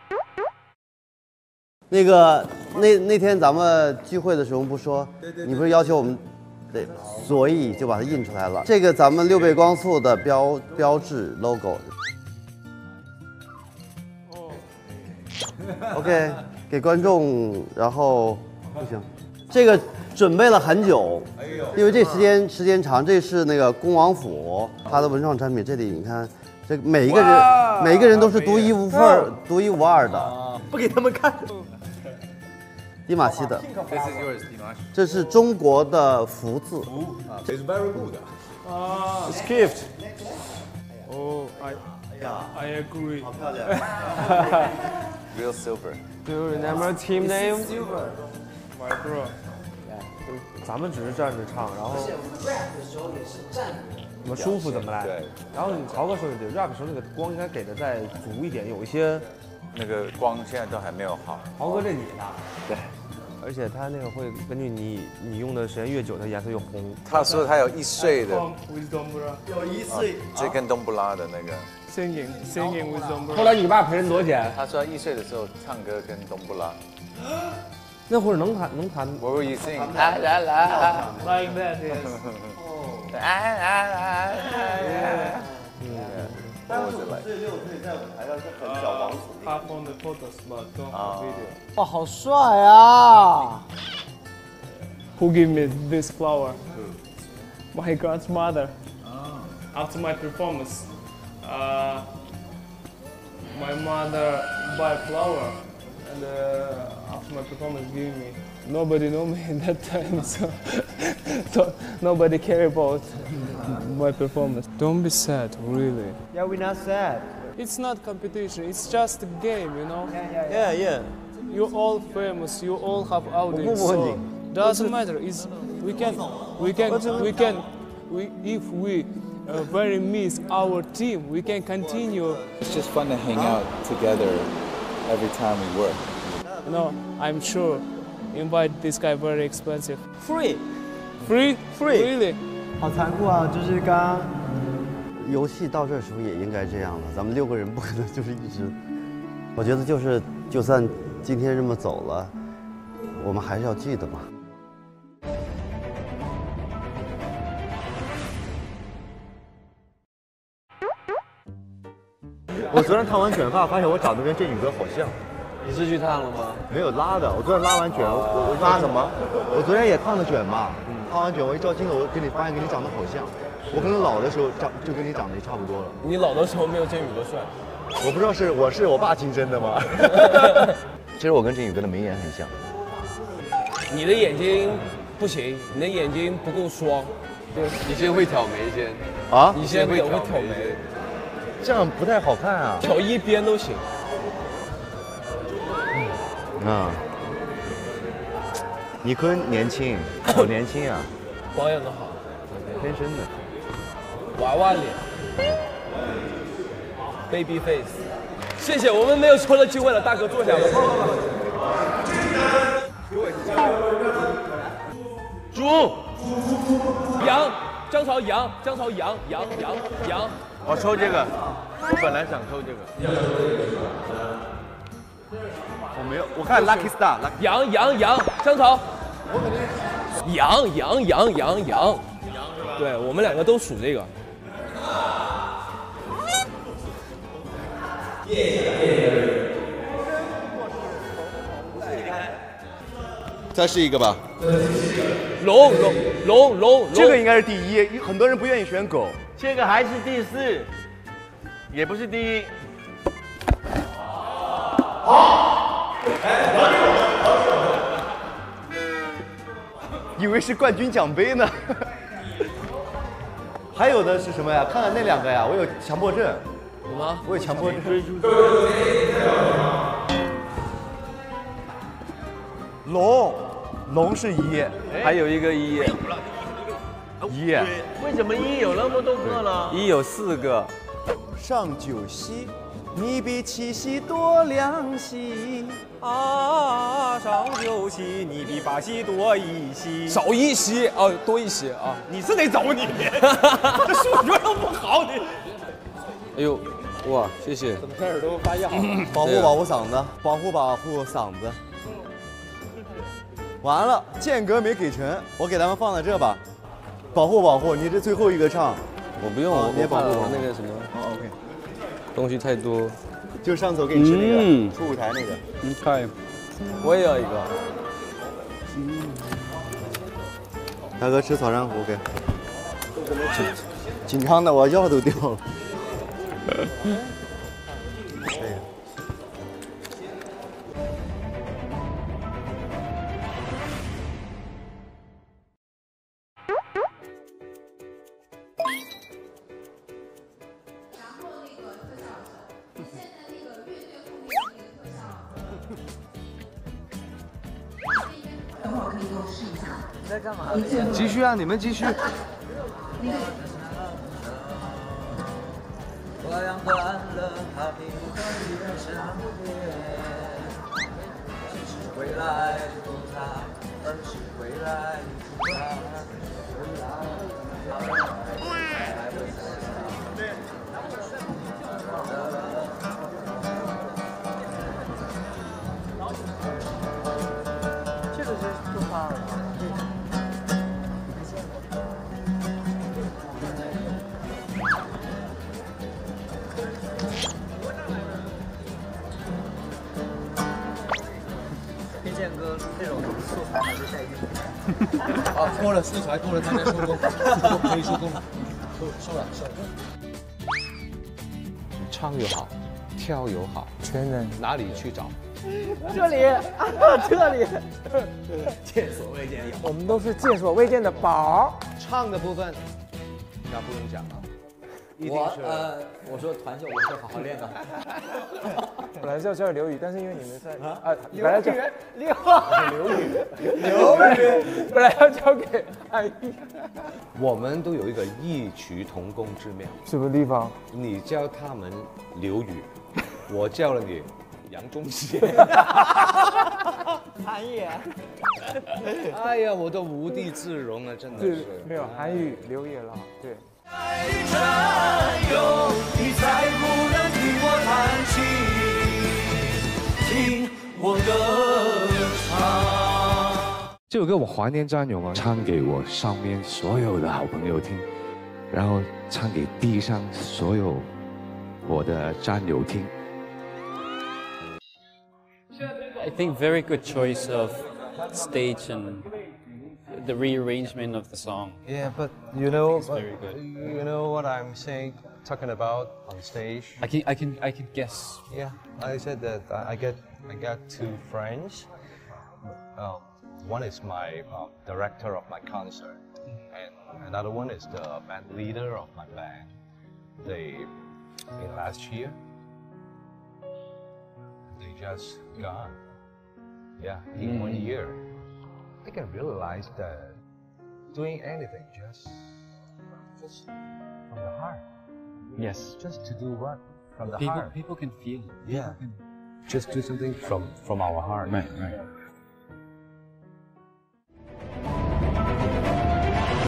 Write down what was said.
那个那天咱们聚会的时候不说，你不是要求我们，对，所以就把它印出来了。这个咱们6倍光速的标志 logo。OK， 给观众，然后不行，这个准备了很久，因为这时间长。这是那个恭王府它的文创产品，这里你看，这每一个人都是独一无二的， 不给他们看。 迪玛希的，这是中国的福字。 It's very good. It's gift. Oh, I agree. 好漂亮。 Real silver. Do you remember team name? Silver. My bro. 咱们只是站着唱，然后 rap 的时候也是站着。 怎么舒服怎么来。 对。 然后你曹哥说的对 ，rap 的时候那个光应该给的再足一点，有一些。 那个光现在都还没有好。 曹哥这你的。 对。 而且它那个会根据你用的时间越久，它颜色越红。 他说他有1岁的， 有1岁， 这跟冬不拉的那个。 Singing with Zomba。 后来你爸赔人多少钱？ 他说1岁的时候唱歌跟冬不拉。 那会儿能弹。 What were you sing? 啦啦啦 Like that, yes. 5岁6岁在舞台上是很小王子。 Half on the photos, but don't have video. 哇，好帅啊 Who gave me this flower? My grandmother. After my performance, my mother buy flower, and after my performance, give me. Nobody know me at that time, so nobody care about my performance. Don't be sad, really. Yeah, we're not sad. It's not competition. It's just a game, you know. Yeah. You're all famous. You all have audience. So doesn't matter. It's if we very miss our team, we can continue. It's just fun to hang out together every time we work. You know, I'm sure. Invite this guy very expensive. Free. Really? 好残酷啊！就是刚游戏到这儿时候也应该这样了，咱们6个人不可能就是一直。我觉得就算今天这么走了，我们还是要记得嘛。 我昨天烫完卷发，发现我长得跟振宇哥好像。 你是去烫了吗？ 没有拉的，我昨天拉完卷，我拉什么？我昨天也烫的卷嘛，烫完卷我一照镜子，我给你发现跟你长得好像。我可能老的时候就跟你长得也差不多了。 你老的时候没有振宇哥帅。 我不知道是我爸亲生的吗？其实我跟振宇哥的眉眼很像。 你的眼睛不行，你的眼睛不够双。 你先会挑眉先。 啊？ 你先会挑眉， 这样不太好看啊。 挑一边都行。 啊，尼坤年轻，好年轻啊， 保养的好， 天生的， 娃娃脸 ，baby face。谢谢，我们没有抽的机会了，大哥坐下吧。猪，羊，张朝阳，张朝阳，羊。 我抽这个，我本来想抽这个。我没有，我看 Lucky Star， 羊，张朝，羊，对我们2个都属这个。 再试一个吧。 龙， 这个应该是第1，很多人不愿意选狗。 这个还是第4， 也不是第1。以为是冠军奖杯呢。还有的是什么呀？看看那2个呀，我有强迫症。 有吗？ 我有强迫症。龙是1， 还有一个1。 1。 为什么1有那么多个呢 1有4个。 上九溪，你比七溪多2溪。 啊，上9溪，你比8溪多1溪，少1溪哦，多1溪啊！ 你是得走你，这数学又不好你。 哎呦， 哇，谢谢。 怎么开始都发药？ 保护嗓子，保护嗓子。完了，间隔没给成，我给他们放在这吧。保护，你这最后一个唱。 我不用，我保护那个什么。 哦 OK。 东西太多。 就是上次我给你吃那个出舞台那个。 看，我也要一个。 大哥吃草珊瑚给。紧张的我药都掉了。继续啊，你们继续。 我阳断了他并不可以相恋，只是未来不他，而是未来不这个是出发了。 推荐歌这种素材还是带运。 啊，够了，素材够了，大家收工，可以收工了，收了。唱又好，跳又好， 全能。 哪里去找？ 这里，这里。 见所未见有。 我们都是见所未见的宝。 唱的部分，那不用讲了。 我说团秀，我会好好练的。 本来是要教刘宇，但是因为你们在本来叫刘宇，本来要交给安逸。 我们都有一个异曲同工之妙。 什么地方？ 你教他们刘宇，我教了你杨宗宪。 韩野。 哎呀，我都无地自容了，真的是。 没有韩语刘野了，对。 你再不能听我弹琴，听我歌唱。 这首歌我怀念战友嘛，唱给我上面所有的好朋友听，然后唱给地上所有我的战友听。 I think very good choice of stage and the rearrangement of the song. Yeah, but you know, very good. You know what I'm saying, talking about on stage. I can guess. Yeah, I said that I got two friends. One is my director of my concert, and another one is the band leader of my band. In last year, they just gone. Yeah, in 1 year. I can realize that doing anything just from the heart. Yes. Just to do what? From the People, heart. people can feel it. Yeah. Just do something from our heart. Right.